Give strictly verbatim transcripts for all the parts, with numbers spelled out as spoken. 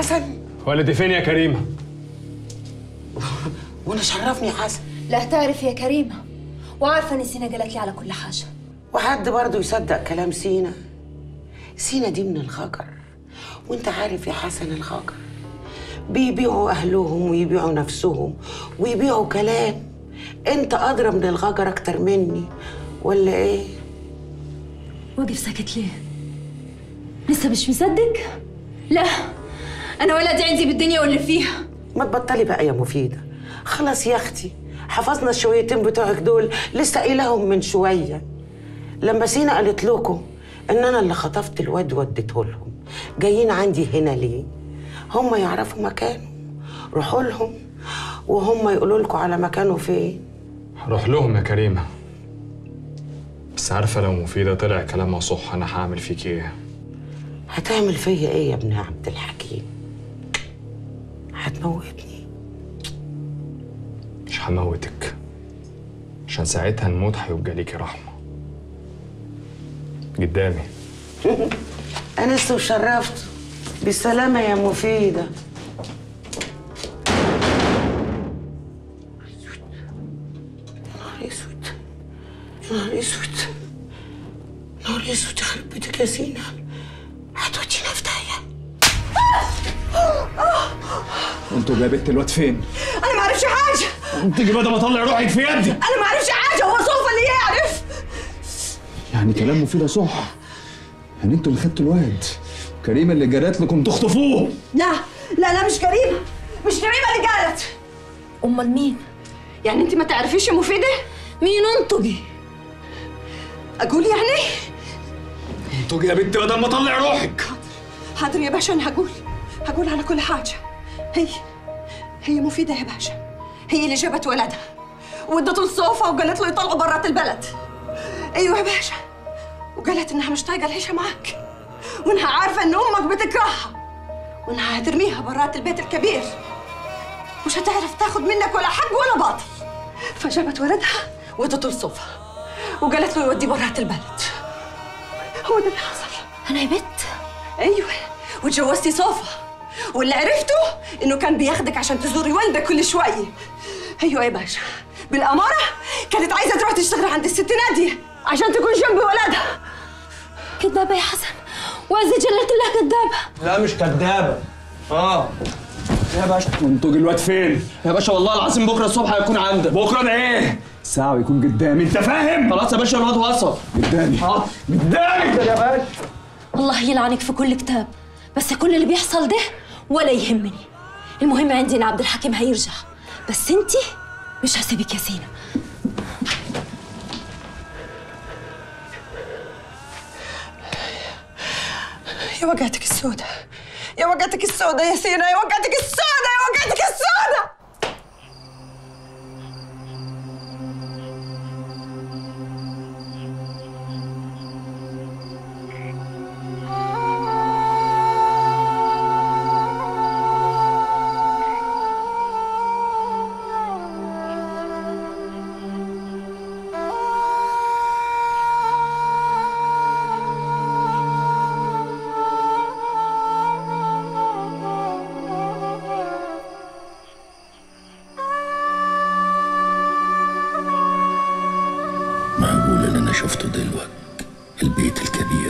حسن؟ والدي فين يا كريمة؟ وانا شرفني حسن. لا تعرف يا كريمة، وعارفة ان سينا قالت لي على كل حاجة. وحد برضه يصدق كلام سينا؟ سينا دي من الغجر، وانت عارف يا حسن الغجر بيبيعوا اهلهم ويبيعوا نفسهم ويبيعوا كلام. انت ادرى من الغجر اكتر مني ولا ايه؟ واقف ساكت ليه؟ لسه مش مصدق؟ لا، انا ولدي عندي بالدنيا واللي فيها. ما تبطلي بقى يا مفيدة، خلاص يا اختي حفظنا الشويتين بتوعك دول، لسه قايلهم من شوية. لما سينا قالت لكم ان انا اللي خطفت الواد وديته لهم، جايين عندي هنا ليه؟ هم يعرفوا مكانه، روحوا لهم وهم يقولوا لكم على مكانه فين. هروح لهم يا كريمة، بس عارفة لو مفيدة طلع كلامها صح انا هعمل فيك ايه؟ هتعمل فيا ايه يا ابن عبد الحكيم؟ هتموتني؟ مش هموتك، عشان ساعتها نموت هيبقى ليكي رحمة قدامي. أنست وشرفت، بالسلامة يا مفيدة. يا نهار اسود، يا نهار اسود، يا نهار اسود، يخرب بيتك يا سينا، هتودينا في داهية. انتوا يا بنت الواد فين؟ انا ما اعرفش حاجه. انت بدل ما اطلع روحك في يدي. انا ما اعرفش حاجه، هو صوفا اللي يعرف. يعني كلام مفيدة صح، يعني انتوا اللي خدتوا الواد، كريمه اللي جرت لكم تخطفوه. لا لا لا، مش كريمه، مش كريمه اللي جالت. امال مين؟ يعني انت ما تعرفيش مفيده؟ مين انطقي؟ اقول يعني؟ انطقي يا بنت بدل ما اطلع روحك. حاضر يا باشا، انا هقول هقول على كل حاجه. هي هي مفيده يا باشا، هي اللي جابت ولدها وادته الصوفه وقالت له يطلعوا برات البلد. ايوه يا باشا، وقالت انها مش طايقه العيشه معاك، وانها عارفه ان امك بتكرهها، وانها هترميها برات البيت الكبير، مش هتعرف تاخد منك ولا حق ولا باطل. فجابت ولدها وادته الصوفه وقالت له يوديه برات البلد. هو ده اللي حصل. انا يا بت؟ ايوه، وتجوزتي صوفه، واللي عرفته انه كان بياخدك عشان تزوري والدك كل شويه. ايوه يا باشا، بالاماره كانت عايزه تروح تشتغل عند الست ناديه عشان تكون جنب ولدها. كدابه يا حسن، وعزة جلالة الله كدابه. لا مش كدابه. اه يا باشا. وانتوا الواد فين؟ يا باشا والله العظيم بكره الصبح هيكون عندك. بكره ده ايه؟ ساعة ويكون قدامي، انت فاهم؟ خلاص يا باشا الواد وصل. قدامي اه قدامي يا باشا. الله يلعنك في كل كتاب، بس كل اللي بيحصل ده ولا يهمني. المهم عندي ان عبد الحكيم هيرجع، بس انتي مش هسيبك يا سينا. يا وقعتك السودة، يا وقعتك السودة يا سينا، يا وقعتك السودة، يا وقعتك السودة. معقول اللي انا شفته دلوقتي البيت الكبير،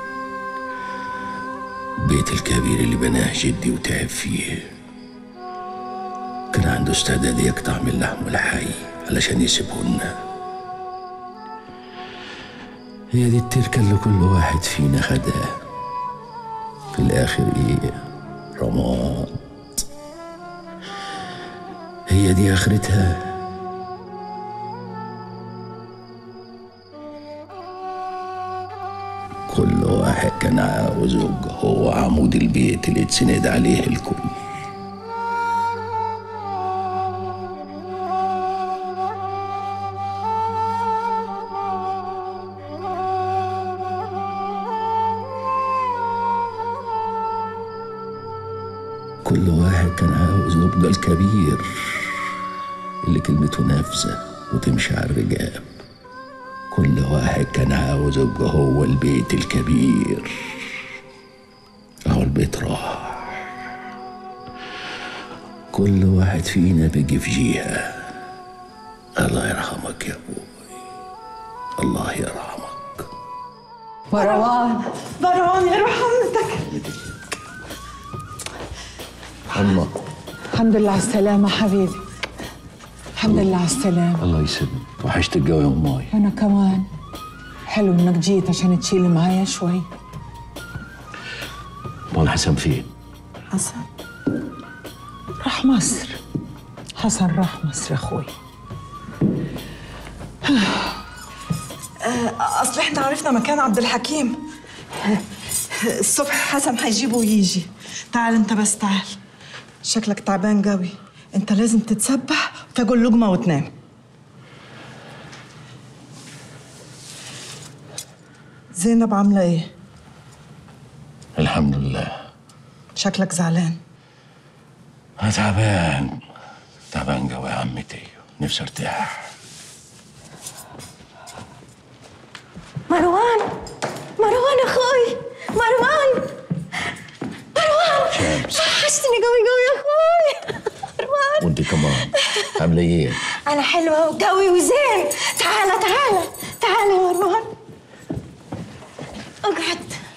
البيت الكبير اللي بناه جدي وتعب فيه، كان عنده استعداد يقطع من لحمه الحي علشان يسيبهن. هي دي التركة اللي كل واحد فينا خدها في الاخر ايه؟ رماد. هي دي اخرتها. كل واحد كان عاوز يبقى هو عمود البيت اللي يتسند عليه الكل. كل واحد كان عاوز يبقى الكبير اللي كلمته نافذة وتمشي على الرجال. كل واحد كان عاوز يبقى هو البيت الكبير. اهو البيت راح كل واحد فينا بيجي في جهة. الله يرحمك يا ابوي، الله يرحمك. مروان مروان يا روح امتك. الله الحمد لله على السلامة حبيبي، الحمد لله على السلامة. الله يسلمك، وحشت الجو يا امي. وأنا كمان. حلو إنك جيت عشان تشيل معايا شوي. امال حسن فين؟ حسن راح مصر. حسن راح مصر أخوي. اصل احنا عرفنا مكان عبد الحكيم. الصبح حسن هيجيبه ويجي. تعال انت بس تعال، شكلك تعبان قوي. انت لازم تتسبح وتاكل لقمه وتنام. زينب عامله ايه؟ الحمد لله. شكلك زعلان. أنا تعبان تعبان قوي يا عمتي، نفسي ارتاح. مروان مروان اخوي، مروان مروان شمس، وحشتني قوي قوي يا اخوي. مروان وانت كمان عامله ايه؟ انا حلوه وقوي وزين. تعالى تعالى تعالى يا مروان، اقعد.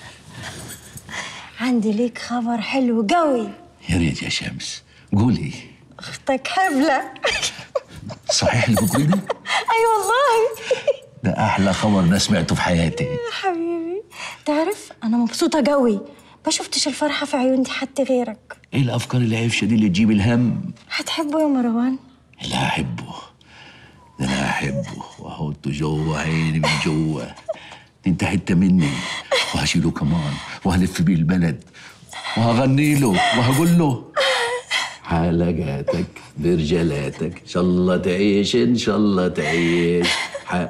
عندي ليك خبر حلو قوي. يا ريت يا شمس، قولي. اختك حبلة. صحيح اللي بتقولي ده؟ اي والله. ده احلى خبر انا سمعته في حياتي. يا حبيبي تعرف انا مبسوطه قوي، ما شفتش الفرحه في عيون دي حد غيرك. ايه الافكار العفشه دي اللي تجيب الهم؟ هتحبه يا مروان؟ لا احبه، ده انا احبه واحطه جوه عيني من جوه. انت حته مني، وهشيله كمان وهلف بيه البلد وهغني له وهقول له حلقاتك برجلاتك ان شاء الله تعيش ان شاء الله تعيش. ح...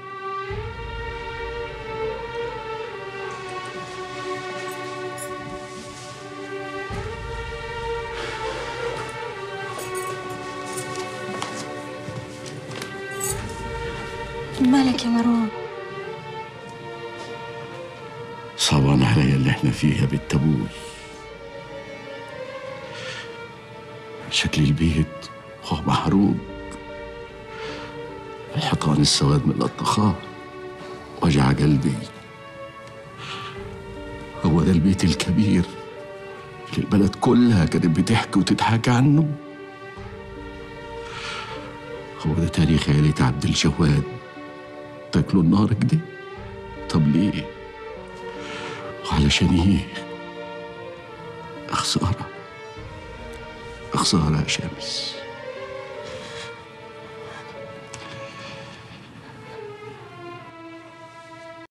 مالك يا مروان؟ صعبان عليا اللي احنا فيها بالتبوي. شكل البيت هو محروق، الحيطان السواد من الطخاء، وجع قلبي. هو ده البيت الكبير اللي البلد كلها كانت بتحكي وتضحك عنه؟ هو ده تاريخ عيلة عبد الجواد؟ تاكلوا النار كده؟ طب ليه؟ وعلشان ايه؟ خسارة خسارة يا شمس.